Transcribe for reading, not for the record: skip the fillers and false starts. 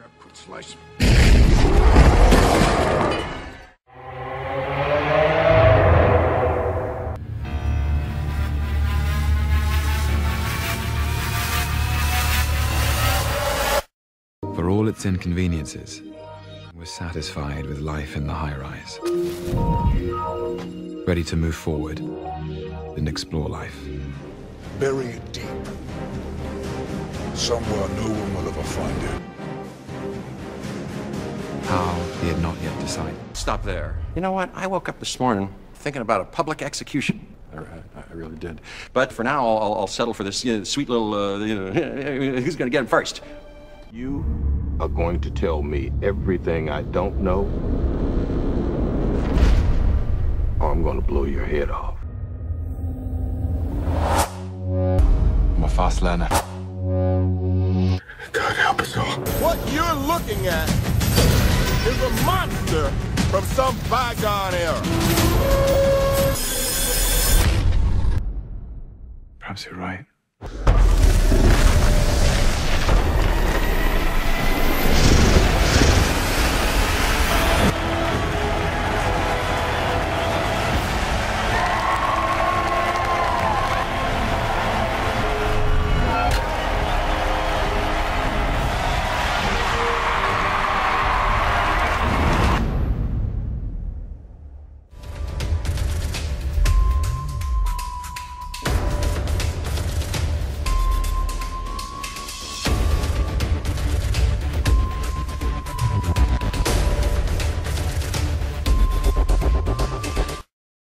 Grab a quick slice. For all its inconveniences, we're satisfied with life in the high-rise. Ready to move forward and explore life. Bury it deep. Somewhere no one will ever find it. How, he had not yet decided. Stop there. You know what? I woke up this morning thinking about a public execution. I really did. But for now, I'll settle for this sweet little, who's going to get him first? You are going to tell me everything I don't know, or I'm going to blow your head off. I'm a fast learner. God help us all. What you're looking at is a monster from some bygone era. Perhaps you're right.